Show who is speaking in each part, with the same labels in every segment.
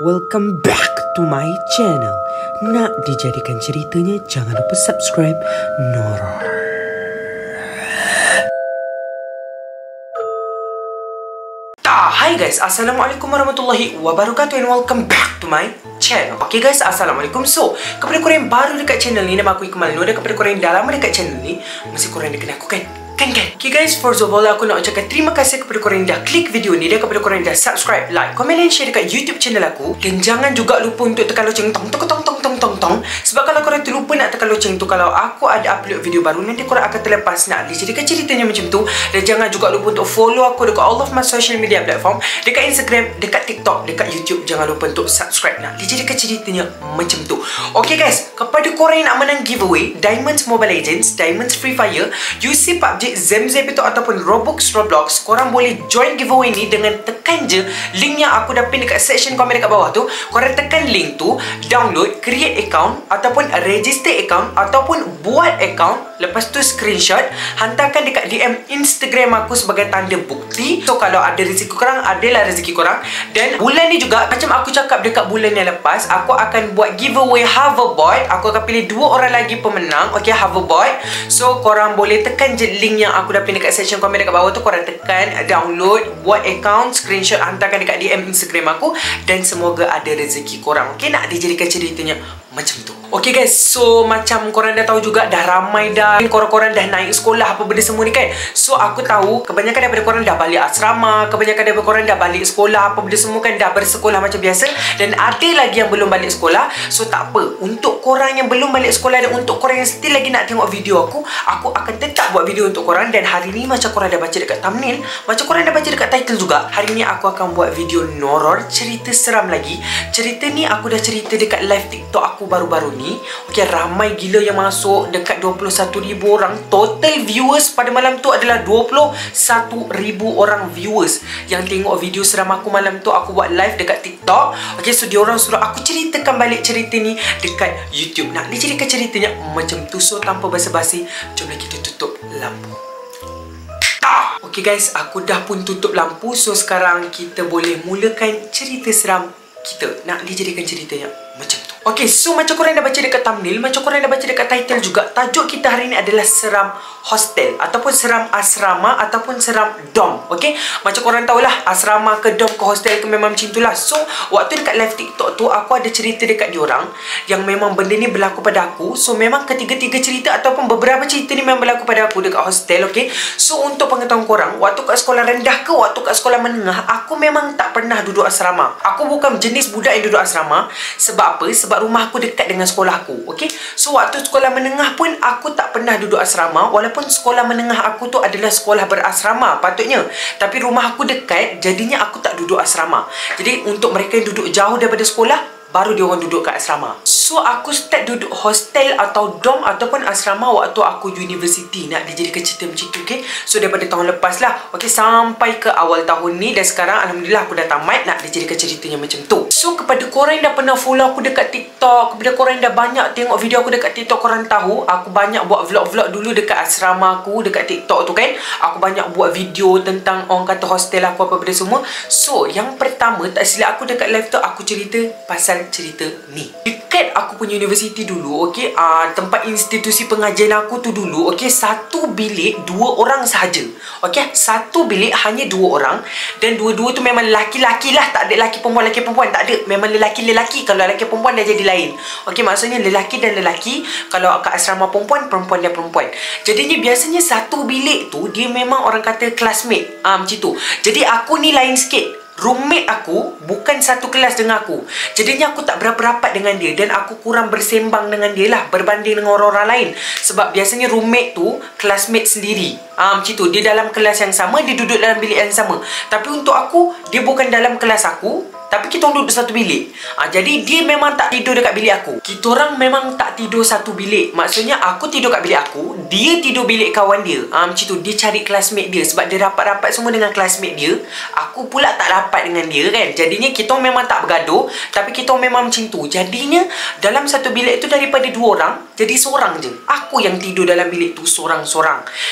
Speaker 1: Welcome back to my channel. Nak dijadikan ceritanya, jangan lupa subscribe Noror. Hai guys, Assalamualaikum warahmatullahi wabarakatuh and welcome back to my channel. Okay guys, Assalamualaikum. So, kepada korang yang baru dekat channel ni, nama aku Ikmal Nur. Dan kepada korang yang dah lama dekat channel ni, mesti korang dah kenal aku kan? Okay guys, first of all aku nak ucapkan terima kasih kepada korang yang dah klik video ni dan kepada korang yang dah subscribe, like, komen dan share dekat YouTube channel aku. Dan jangan juga lupa untuk tekan loceng tong sebab kalau korang terlupa nak tekan loceng tu, kalau aku ada upload video baru, nanti korang akan terlepas nak dijadikan ceritanya macam tu. Dan jangan juga lupa untuk follow aku dekat all of my social media platform, dekat Instagram, dekat TikTok, dekat YouTube. Jangan lupa untuk subscribe nak dijadikan ceritanya macam tu. Okay guys, kepada korang yang nak menang giveaway Diamonds Mobile Legends, Diamonds Free Fire, UC PUBG, Zamzam itu ataupun Roblox, korang boleh join giveaway ni dengan tekan je link yang aku dah pin dekat section komen dekat bawah tu. Korang tekan link tu, download, create account ataupun register account ataupun buat account, lepas tu screenshot, hantarkan dekat DM Instagram aku sebagai tanda bukti. So kalau ada rezeki korang, adalah rezeki korang. Dan bulan ni juga, macam aku cakap dekat bulan yang lepas, aku akan buat giveaway hoverboard. Aku akan pilih 2 orang lagi pemenang, okay, hoverboard. So korang boleh tekan je link yang aku dah pin dekat section komen dekat bawah tu. Korang tekan, download, buat account, screenshot, hantarkan dekat DM Instagram aku. Dan semoga ada rezeki korang, okay, nak dijadikan ceritanya macam tu. Okay guys, so macam korang dah tahu juga, dah ramai dah korang-korang dah naik sekolah apa benda semua ni kan. So aku tahu kebanyakan daripada korang dah balik asrama, kebanyakan daripada korang dah balik sekolah apa benda semua kan, dah bersekolah macam biasa. Dan ada lagi yang belum balik sekolah. So tak apa, untuk korang yang belum balik sekolah dan untuk korang yang still lagi nak tengok video aku akan tetap buat video untuk korang. Dan hari ni macam korang dah baca dekat thumbnail, macam korang dah baca dekat title juga, hari ni aku akan buat video Noror, cerita seram lagi. Cerita ni aku dah cerita dekat live TikTok aku baru-baru ni. Okay, ramai gila yang masuk, dekat 21,000 orang. Total viewers pada malam tu adalah 21,000 orang viewers yang tengok video seram aku malam tu. Aku buat live dekat TikTok. Okay, so diorang suruh aku ceritakan balik cerita ni dekat YouTube. Nak dijadikan ceritanya macam tu. So tanpa basa-basi, jomlah kita tutup lampu. Okay guys, aku dah pun tutup lampu. So sekarang kita boleh mulakan cerita seram kita. Nak dijadikan ceritanya macam tu. Okay, so macam korang dah baca dekat thumbnail, macam korang dah baca dekat title juga, tajuk kita hari ni adalah seram hostel ataupun seram asrama ataupun seram dom. Okay, macam korang tahulah, asrama ke dom ke hostel ke memang macam itulah. So waktu dekat live TikTok tu, aku ada cerita dekat diorang yang memang benda ni berlaku pada aku. So memang ketiga-tiga cerita ataupun beberapa cerita ni memang berlaku pada aku dekat hostel. Okay, so untuk pengetahuan korang, waktu kat sekolah rendah ke waktu kat sekolah menengah, aku memang tak pernah duduk asrama. Aku bukan jenis budak yang duduk asrama. Sebab apa? Sebab rumah aku dekat dengan sekolah aku. Okay, so waktu sekolah menengah pun aku tak pernah duduk asrama. Walaupun sekolah menengah aku tu adalah sekolah berasrama patutnya, tapi rumah aku dekat, jadinya aku tak duduk asrama. Jadi untuk mereka yang duduk jauh daripada sekolah, baru dia orang duduk kat asrama. So aku start duduk hostel atau dom ataupun asrama waktu aku universiti. Nak dijadikan cerita macam tu, okay. So daripada tahun lepas lah, okay, sampai ke awal tahun ni. Dan sekarang Alhamdulillah aku dah tamat. Nak dijadikan ceritanya macam tu. So kepada korang yang dah pernah follow aku dekat TikTok, kepada korang yang dah banyak tengok video aku dekat TikTok, korang tahu aku banyak buat vlog-vlog dulu dekat asrama aku dekat TikTok tu kan. Aku banyak buat video tentang orang kata hostel aku apa benda semua. So yang pertama, tak silap aku dekat live tu, aku cerita pasal cerita ni dekat aku punya universiti dulu, okay, tempat institusi pengajian aku tu dulu, okay, satu bilik 2 orang sahaja, okay, satu bilik hanya 2 orang. Dan dua-dua tu memang lelaki-lelaki lah, tak ada lelaki perempuan tak ada, memang lelaki-lelaki. Kalau lelaki perempuan dah jadi lain, okay, maksudnya lelaki dan lelaki. Kalau kat asrama perempuan, perempuan dan perempuan. Jadinya biasanya satu bilik tu dia memang orang kata classmate, macam tu. Jadi aku ni lain sikit, roommate aku bukan satu kelas dengan aku. Jadinya aku tak berapa rapat dengan dia dan aku kurang bersembang dengan dia lah berbanding dengan orang-orang lain. Sebab biasanya roommate tu classmate sendiri, macam tu. Dia dalam kelas yang sama, dia duduk dalam bilik yang sama. Tapi untuk aku, dia bukan dalam kelas aku, tapi kita orang duduk satu bilik. Jadi dia memang tak tidur dekat bilik aku. Kita orang memang tak tidur satu bilik. Maksudnya aku tidur kat bilik aku, dia tidur bilik kawan dia. Macam tu. Dia cari classmate dia. Sebab dia rapat-rapat semua dengan classmate dia. Aku pula tak rapat dengan dia kan. Jadinya kita orang memang tak bergaduh, tapi kita orang memang macam tu. Jadinya dalam satu bilik tu, daripada 2 orang jadi seorang je. Aku yang tidur dalam bilik tu sorang-sorang. Dan nak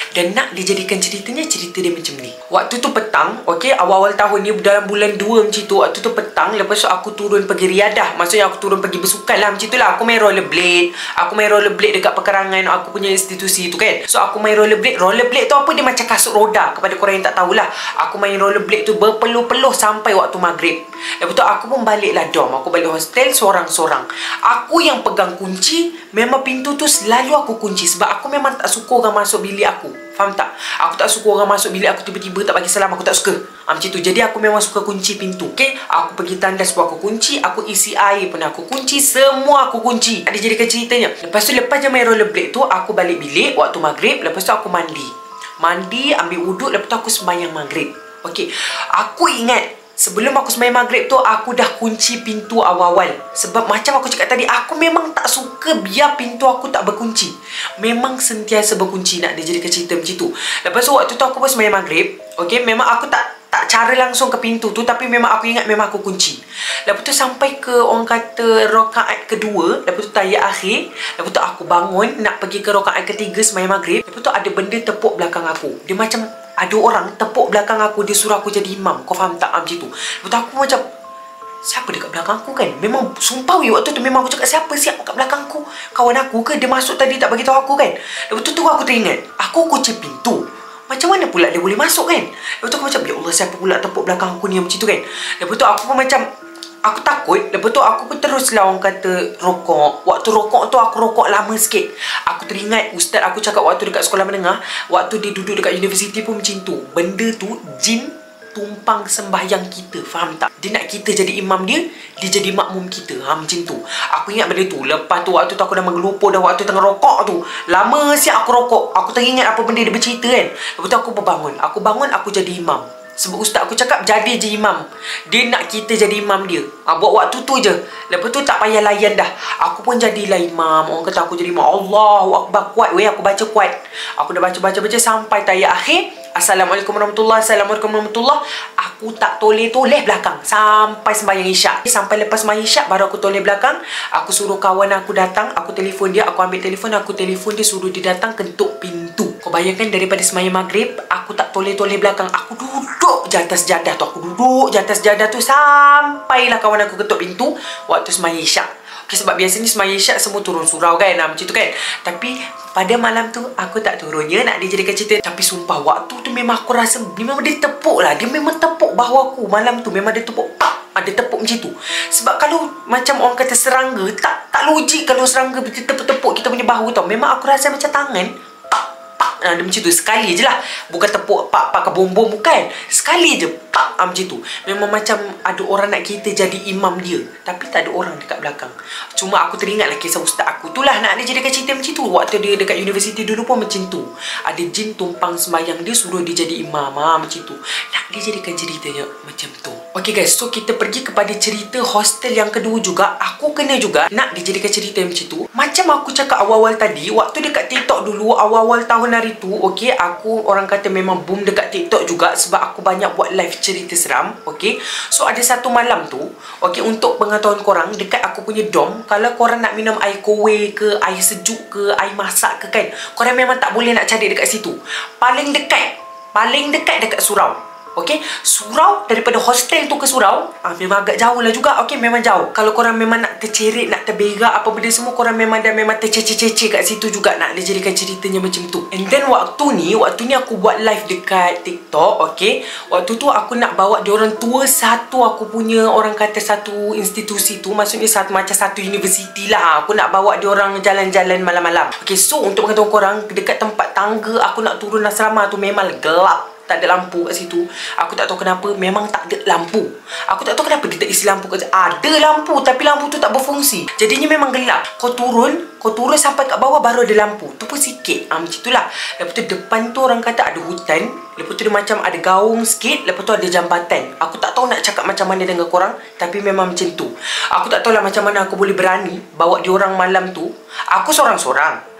Speaker 1: nak dijadikan ceritanya, cerita dia macam ni. Waktu tu petang, okey, awal-awal tahun ni dalam bulan 2 macam tu. Waktu tu petang, lepas tu aku turun pergi riadah. Maksudnya aku turun pergi bersukan lah macam tu lah. Aku main rollerblade. Aku main rollerblade dekat pekarangan aku punya institusi tu kan. So aku main rollerblade. Rollerblade tu apa? Dia macam kasut roda. Kepada korang yang tak tahulah, aku main rollerblade tu berpeluh-peluh sampai waktu maghrib. Lepas tu aku pun baliklah dom. Aku balik hostel sorang-sorang. Aku yang pegang kunci. Memang pintu tu selalu aku kunci. Sebab aku memang tak suka orang masuk bilik aku. Faham tak? Aku tak suka orang masuk bilik aku tiba-tiba tak bagi salam. Aku tak suka macam tu. Jadi aku memang suka kunci pintu. Okay? Aku pergi tandas pun aku kunci. Aku isi air pun aku kunci. Semua aku kunci. Ada jadikan ceritanya. Lepas tu lepas je main rollerblade tu, aku balik bilik waktu maghrib. Lepas tu aku mandi. Mandi, ambil wuduk. Lepas tu aku sembahyang maghrib. Okay, aku ingat sebelum aku sembahyang maghrib tu, aku dah kunci pintu awal-awal. Sebab macam aku cakap tadi, aku memang tak suka biar pintu aku tak berkunci. Memang sentiasa berkunci nak dijadikan cerita macam tu. Lepas tu waktu tu aku pun sembahyang maghrib. Okay, memang aku tak cara langsung ke pintu tu, tapi memang aku ingat memang aku kunci. Lepas tu sampai ke orang kata rakaat kedua, lepas tu tahiyat akhir. Lepas tu aku bangun nak pergi ke rakaat ketiga sembahyang maghrib. Lepas tu ada benda tepuk belakang aku. Dia macam ada orang tepuk belakang aku. Dia suruh aku jadi imam. Kau faham tak macam tu? Lepas tu aku macam, siapa dekat belakang aku kan? Memang sumpah waktu tu memang aku cakap, siapa siap kat belakang aku? Kawan aku ke? Dia masuk tadi tak bagi tahu aku kan? Lepas tu aku teringat, aku kunci pintu. Macam mana pula dia boleh masuk kan? Lepas tu aku macam, ya Allah, siapa pula tepuk belakang aku ni macam tu kan? Lepas tu aku pun macam, aku takut. Lepas tu aku pun teruslah orang kata rokok. Waktu rokok tu aku rokok lama sikit. Aku teringat ustaz aku cakap waktu dekat sekolah menengah, waktu dia duduk dekat universiti pun macam tu. Benda tu jin tumpang sembahyang kita. Faham tak? Dia nak kita jadi imam dia, dia jadi makmum kita. Macam tu. Aku ingat benda tu. Lepas tu waktu tu aku dah menggelupur dah waktu tengah rokok tu. Lama siap aku rokok. Aku teringat apa benda dia bercerita kan. Lepas tu aku berbangun. Aku bangun, aku jadi imam. Sebab ustaz aku cakap jadi je imam. Dia nak kita jadi imam dia. Buat waktu tu je. Lepas tu tak payah layan dah. Aku pun jadilah imam. Orang kata aku jadi imam. Allahu Akbar, kuat weh. Aku baca kuat. Aku dah baca sampai tahiyat akhir. Assalamualaikum warahmatullahi. Assalamualaikum warahmatullahi. Aku tak toleh-toleh belakang sampai sembahyang isyak. Sampai lepas sembahyang isyak baru aku toleh belakang. Aku suruh kawan aku datang. Aku telefon dia. Aku ambil telefon. Aku telefon dia, suruh dia datang ketuk pintu. Kau bayangkan daripada sembahyang maghrib, aku tak toleh-toleh belakang. Aku duduk je atas jadah tu. Aku duduk je atas jadah tu sampailah kawan aku ketuk pintu waktu sembahyang isyak. Okay, sebab biasanya sembahyang isyak semua turun surau kan, macam tu kan. Tapi pada malam tu aku tak turunnya nak dijadikan cerita. Tapi sumpah waktu tu memang aku rasa memang dia tepuk lah. Dia memang tepuk bahu aku malam tu. Memang dia tepuk, ada tepuk macam tu. Sebab kalau macam orang kata serangga, tak logik kalau serangga tepuk-tepuk kita punya bahu tau. Memang aku rasa macam tangan dia macam tu. Sekali je lah. Bukan tepuk pak ke bom-bom, bukan. Sekali je macam tu. Memang macam ada orang nak kita jadi imam dia, tapi tak ada orang dekat belakang. Cuma aku teringat lah kisah ustaz aku tu lah. Nak dia jadikan cerita macam tu. Waktu dia dekat universiti dulu pun macam tu. Ada jin tumpang sembahyang dia, suruh dia jadi imam. Macam tu. Nak dia jadikan ceritanya macam tu. Okay guys, so kita pergi kepada cerita hostel yang kedua juga. Aku kena juga nak dijadikan cerita macam tu. Macam aku cakap awal-awal tadi, waktu dekat TikTok dulu, awal-awal tahun hari tu, okay, aku orang kata memang boom dekat TikTok juga. Sebab aku banyak buat live cerita seram. Okay, so ada satu malam tu, okay, untuk pengetahuan korang, dekat aku punya dom, kalau korang nak minum air kowe ke, air sejuk ke, air masak ke kan, korang memang tak boleh nak cari dekat situ. Paling dekat dekat surau. Okay, surau daripada hostel tu ke surau memang agak jauh lah juga. Okay, memang jauh. Kalau korang memang nak tercerit, nak terberak apa benda semua, korang memang tercece-cece kat situ juga nak dijadikan ceritanya macam tu. And then waktu ni aku buat live dekat TikTok. Okay, waktu tu aku nak bawa diorang tour satu aku punya orang kata satu institusi tu. Maksudnya macam satu universiti lah. Aku nak bawa diorang jalan-jalan malam-malam. Okay, so untuk pengetahuan korang, dekat tempat tangga aku nak turun asrama tu memang gelap. Tak ada lampu kat situ. Aku tak tahu kenapa, memang tak ada lampu. Aku tak tahu kenapa dia tak isi lampu kat situ. Ada lampu, tapi lampu tu tak berfungsi. Jadinya memang gelap. Kau turun sampai kat bawah baru ada lampu. Tu pun sikit. Macam itulah. Lepas tu depan tu orang kata ada hutan. Lepas tu dia macam ada gaung sikit. Lepas tu ada jambatan. Aku tak tahu nak cakap macam mana dengan korang, tapi memang macam tu. Aku tak tahulah macam mana aku boleh berani bawa diorang malam tu. Aku sorang-sorang.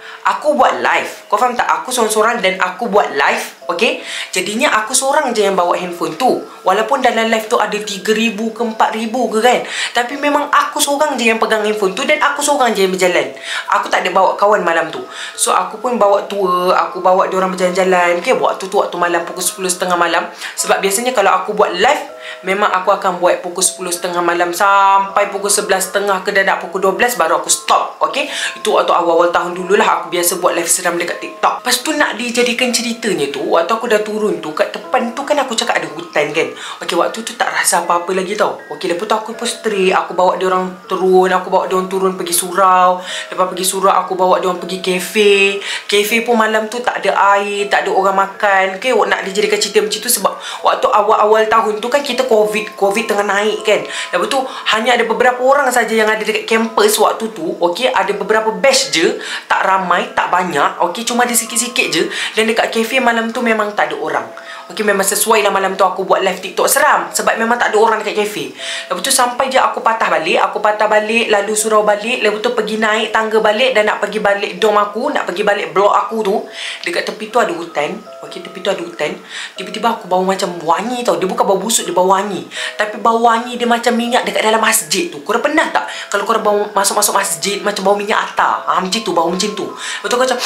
Speaker 1: aku buat live. Kau faham tak? Aku seorang-seorang dan aku buat live. Okay? Jadinya aku seorang je yang bawa handphone tu. Walaupun dalam live tu ada 3,000 ke 4,000 ke kan. Tapi memang aku seorang je yang pegang handphone tu. Dan aku seorang je yang berjalan. Aku tak ada bawa kawan malam tu. So aku pun bawa tour. Aku bawa diorang berjalan-jalan. Okay? Waktu tu waktu malam pukul 10.30 malam. Sebab biasanya kalau aku buat live, memang aku akan buat pukul 10.30 malam sampai pukul 11.30 ke dadak pukul 12 baru aku stop. Okay? Itu waktu awal-awal tahun dululah aku biasa buat live seram dekat TikTok. Lepas tu nak dijadikan ceritanya tu, waktu aku dah turun tu, kat depan tu kan aku cakap ada hutan kan. Okay, waktu tu tak rasa apa-apa lagi tau. Okay, lepas tu aku pun straight. Aku bawa diorang turun. Aku bawa diorang turun pergi surau. Lepas pergi surau, aku bawa diorang pergi kafe. Kafe pun malam tu tak ada air, tak ada orang makan. Okay, nak dijadikan cerita macam tu sebab waktu awal-awal tahun tu kan kita COVID tengah naik kan. Lepas tu hanya ada beberapa orang saja yang ada dekat kampus waktu tu. Okay, ada beberapa batch je. Tak ramai, tak banyak. Okay, cuma ada sikit-sikit je. Dan dekat kafe malam tu memang tak ada orang. Okay, memang sesuai lah malam tu aku buat live TikTok seram. Sebab memang tak ada orang dekat kafe. Lepas tu sampai je aku patah balik. Aku patah balik, lalu surau balik. Lepas tu pergi naik tangga balik. Dan nak pergi balik dom aku, nak pergi balik blok aku tu. Dekat tepi tu ada hutan. Okay, tepi tu ada hutan. Tiba-tiba aku bau macam wangi tau. Dia bukan bau busuk, dia bau wangi. Tapi bau wangi dia macam minyak dekat dalam masjid tu. Korang pernah tak? Kalau korang bau masuk-masuk masjid macam bau minyak atar. Macam tu, bau macam tu. Lepas tu aku macam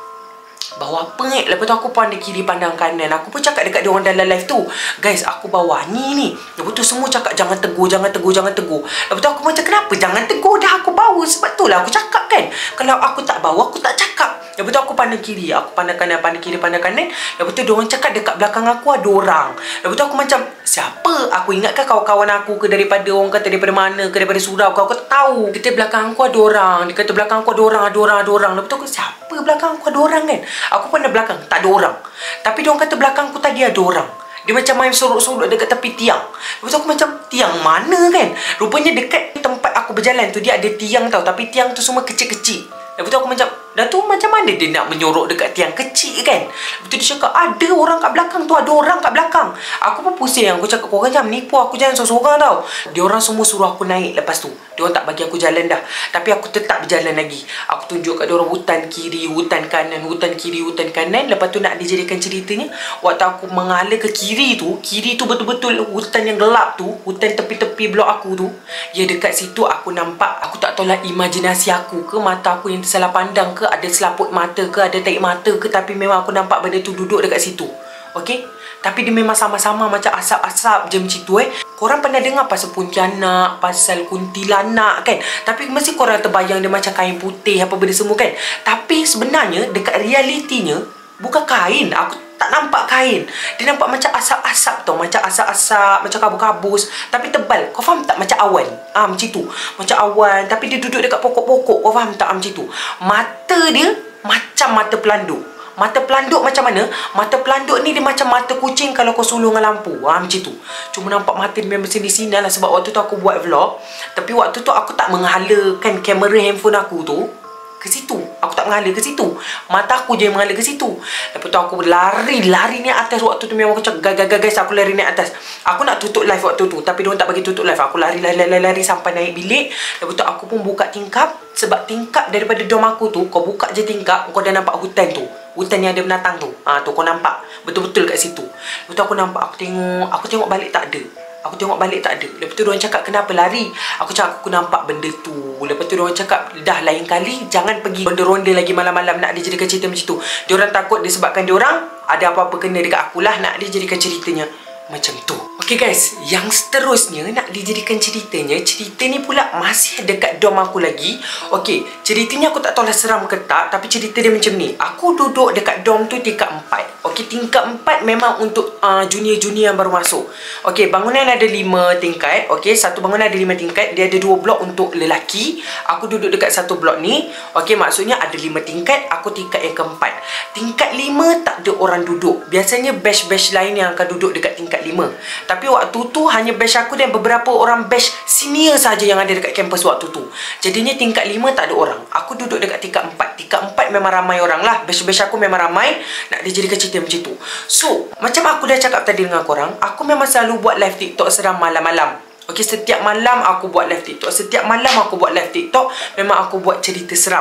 Speaker 1: bau apa ni? Lepas tu aku pandang kiri pandang kanan. Aku pun cakap dekat diorang dalam live tu, guys, aku bau wangi ni. Lepas tu semua cakap jangan tegur, jangan tegur, jangan tegur. Lepas tu aku macam kenapa jangan tegur, dah aku bau. Sebab tu lah aku cakap kan. Kalau aku tak bau, aku tak cakap. Lepas tu aku pandang kiri, aku pandang kanan, pandang kiri, pandang kanan. Lepas tu diorang cakap dekat belakang aku ada orang. Lepas tu aku macam siapa? Aku ingatkan kawan-kawan aku ke, daripada orang kata daripada mana ke, daripada surau ke, aku tak tahu. Dia kata belakang aku ada orang. Dia kata belakang aku ada orang, ada orang, ada orang. Lepas tu aku siapa belakang aku ada orang kan? Aku pandang belakang, tak ada orang. Tapi diorang kata belakang aku tadi ada orang. Dia macam main sorok-sorok dekat tepi tiang. Lepas tu aku macam tiang mana kan? Rupanya dekat tempat aku berjalan tu dia ada tiang tau. Tapi tiang tu semua kecil-kecil. Lepas tu aku macam, dah tu macam mana dia nak menyorok dekat tiang kecil kan? Lepas tu dia cakap, ada orang kat belakang tu, ada orang kat belakang. Aku pun pusing, aku cakap, korang jangan menipu aku, jangan sorang-sorang tau. Diorang semua suruh aku naik lepas tu. Diorang tak bagi aku jalan dah. Tapi aku tetap berjalan lagi. Aku tunjuk kat diorang hutan kiri, hutan kanan, hutan kiri, hutan kanan. Lepas tu nak dijadikan ceritanya, waktu aku mengalah ke kiri tu betul-betul hutan yang gelap tu, hutan tepi-tepi blok aku tu. Ya, dekat situ aku nampak, aku tak tahulah imajinasi aku ke, mata aku yang salah pandang ke, ada selaput mata ke, ada tarik mata ke, tapi memang aku nampak benda tu duduk dekat situ. Okay? Tapi dia memang sama-sama macam asap-asap je macam tu Korang pernah dengar pasal Pontianak, pasal kuntilanak kan? Tapi mesti korang terbayang dia macam kain putih apa benda semua kan? Tapi sebenarnya dekat realitinya bukan kain. Aku tak nampak kain. Dia nampak macam asap-asap tau. Macam asap-asap, macam kabus-kabus. Tapi tebal. Kau faham tak? Macam awan. Macam tu. Macam awan. Tapi dia duduk dekat pokok-pokok. Kau faham tak? Macam tu. Mata dia macam mata pelanduk. Mata pelanduk macam mana? Mata pelanduk ni dia macam mata kucing kalau kau sulung dengan lampu. Macam tu. Cuma nampak mata dia memang sini-sini lah. Sebab waktu tu aku buat vlog. Tapi waktu tu aku tak menghalakan kamera handphone aku tu ke situ. Aku tak mengalir ke situ. Mata aku je yang mengalir ke situ. Lepas tu aku lari ni atas. Waktu tu memang aku cakap guys, aku lari ni atas. Aku nak tutup live waktu tu, tapi diorang tak bagi tutup live. Aku lari sampai naik bilik. Lepas tu aku pun buka tingkap. Sebab tingkap daripada dom aku tu, kau buka je tingkap, kau dah nampak hutan tu. Hutan yang ada binatang tu. Tu kau nampak betul-betul kat situ. Lepas tu aku nampak, aku tengok balik tak ada. Aku tengok balik tak ada. Lepas tu diorang cakap kenapa lari? Aku cakap aku nampak benda tu. Lepas tu diorang cakap dah lain kali jangan pergi ronda-ronda lagi malam-malam nak dijadikan cerita macam tu. Diorang takut disebabkan diorang ada apa-apa kena dekat akulah nak dijadikan ceritanya macam tu. Okay guys, yang seterusnya nak dijadikan ceritanya, cerita ni pula masih dekat dom aku lagi. Okay, ceritanya aku tak tahu lah seram ke tak, tapi cerita dia macam ni. Aku duduk dekat dom tu tingkat 4. Okay, tingkat 4 memang untuk junior-junior yang baru masuk. Okay, bangunan ada 5 tingkat. Okay, satu bangunan ada 5 tingkat. Dia ada 2 blok untuk lelaki. Aku duduk dekat satu blok ni. Okay, maksudnya ada 5 tingkat. Aku tingkat yang keempat. Tingkat 5 tak ada orang duduk. Biasanya batch-batch lain yang akan duduk dekat tingkat 5. Tapi waktu tu hanya batch aku dan beberapa orang batch senior saja yang ada dekat kampus waktu tu. Jadinya tingkat 5 tak ada orang. Aku duduk dekat tingkat 4. Tingkat 4 memang ramai orang lah. Batch-batch aku memang ramai. Nak dijadikan cerita macam tu. So, macam aku dah cakap tadi dengan korang, aku memang selalu buat live TikTok seram malam-malam. Okay, setiap malam aku buat live TikTok. Setiap malam aku buat live TikTok, memang aku buat cerita seram.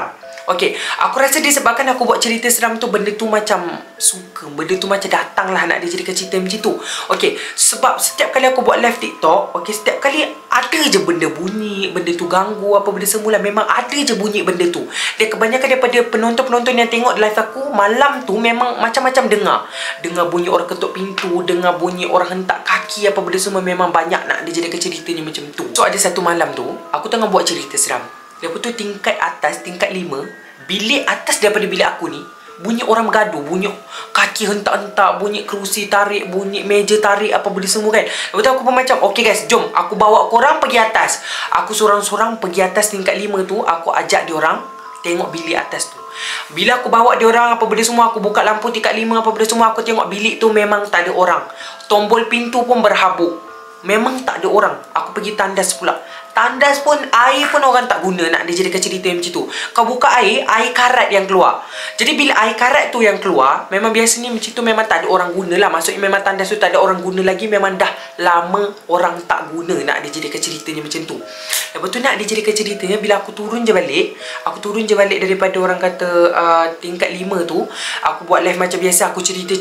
Speaker 1: Okay, aku rasa disebabkan aku buat cerita seram tu, benda tu macam suka, benda tu macam datang lah nak dijadikan cerita macam tu. Okay, sebab setiap kali aku buat live TikTok, okay, setiap kali ada je benda bunyi, benda tu ganggu apa benda semula, memang ada je bunyi benda tu. Dan kebanyakan daripada penonton-penonton yang tengok live aku malam tu memang macam-macam dengar bunyi orang ketuk pintu, dengar bunyi orang hentak kaki apa benda semua, memang banyak nak dijadikan ceritanya macam tu. So ada satu malam tu aku tengah buat cerita seram. Lepas tu tingkat atas, tingkat 5, bilik atas daripada bilik aku ni, bunyi orang bergaduh, bunyi kaki hentak-hentak, bunyi kerusi tarik, bunyi meja tarik, apa benda semua kan. Lepas tu aku pun macam, okay guys, jom aku bawa korang pergi atas. Aku sorang-sorang pergi atas tingkat 5 tu, aku ajak diorang tengok bilik atas tu. Bila aku bawa diorang apa benda semua, aku buka lampu tingkat 5 apa benda semua, aku tengok bilik tu memang tak ada orang. Tombol pintu pun berhabuk, memang tak ada orang. Aku pergi tandas pula. Tandas pun, air pun orang tak guna nak dijadikan cerita macam tu. Kau buka air karat yang keluar. Jadi bila air karat tu yang keluar, memang biasanya macam tu memang tak ada orang guna lah. Maksudnya memang tandas tu tak ada orang guna lagi. Memang dah lama orang tak guna nak dijadikan ceritanya macam tu. Lepas tu nak dijadikan ceritanya, bila aku turun je balik daripada orang kata tingkat 5 tu, aku buat live macam biasa. Aku cerita.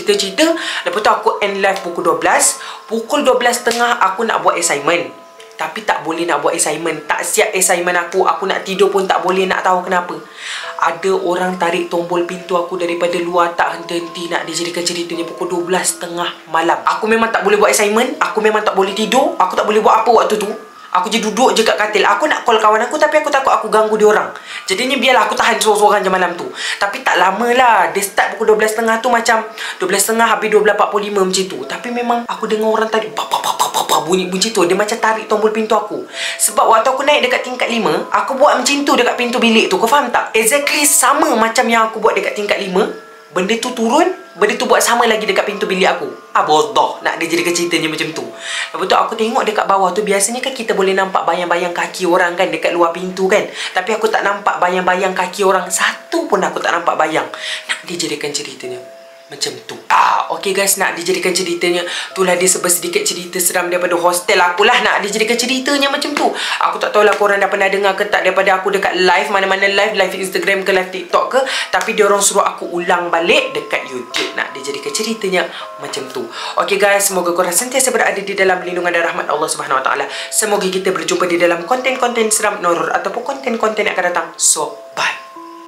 Speaker 1: Lepas tu aku end live pukul 12. Pukul 12.30 aku nak buat assignment. Tapi tak boleh nak buat assignment. Tak siap assignment aku. Aku nak tidur pun tak boleh, nak tahu kenapa. Ada orang tarik tombol pintu aku daripada luar, tak henti-henti nak dijadikan ceritanya pukul 12.30 malam. Aku memang tak boleh buat assignment. Aku memang tak boleh tidur. Aku tak boleh buat apa waktu tu. Aku je duduk je kat katil. Aku nak call kawan aku, tapi aku takut aku ganggu diorang. Jadinya biarlah aku tahan sorang-sorang je malam tu. Tapi tak lama lah. Dia start pukul 12.30 tu macam 12.30 habis 12.45 macam tu. Tapi memang aku dengar orang tadi bunyi tu. Dia macam tarik tombol pintu aku. Sebab waktu aku naik dekat tingkat 5, aku buat macam tu dekat pintu bilik tu. Kau faham tak? Exactly sama macam yang aku buat dekat tingkat 5. Benda tu turun, benda tu buat sama lagi dekat pintu bilik aku. Bodoh nak dia jadikan ceritanya macam tu. Lepas tu aku tengok dekat bawah tu, biasanya kan kita boleh nampak bayang-bayang kaki orang kan dekat luar pintu kan. Tapi aku tak nampak bayang-bayang kaki orang. Satu pun aku tak nampak bayang. Nak dia jadikan ceritanya macam tu. Okay guys, nak dijadikan ceritanya, itulah dia sedikit cerita seram daripada hostel aku lah. Nak dijadikan ceritanya macam tu. Aku tak tahulah korang dah pernah dengar ke tak daripada aku dekat live, mana-mana live Instagram ke live TikTok ke. Tapi diorang suruh aku ulang balik dekat YouTube. Nak dijadikan ceritanya macam tu. Okay guys, semoga korang sentiasa berada di dalam lindungan dan rahmat Allah Subhanahu Wa Taala. Semoga kita berjumpa di dalam konten-konten seram, horror ataupun konten-konten yang akan datang. So, bye.